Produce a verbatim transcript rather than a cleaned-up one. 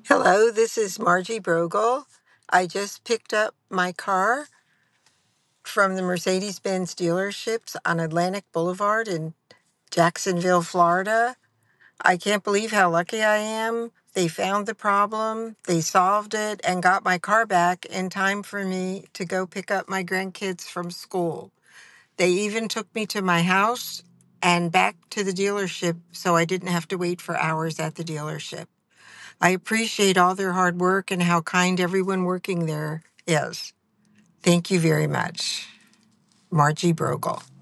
Hello, this is Margie Brogle. I just picked up my car from the Mercedes-Benz dealerships on Atlantic Boulevard in Jacksonville, Florida. I can't believe how lucky I am. They found the problem, they solved it, and got my car back in time for me to go pick up my grandkids from school. They even took me to my house and back to the dealership so I didn't have to wait for hours at the dealership. I appreciate all their hard work and how kind everyone working there is. Thank you very much. Margie Brogle.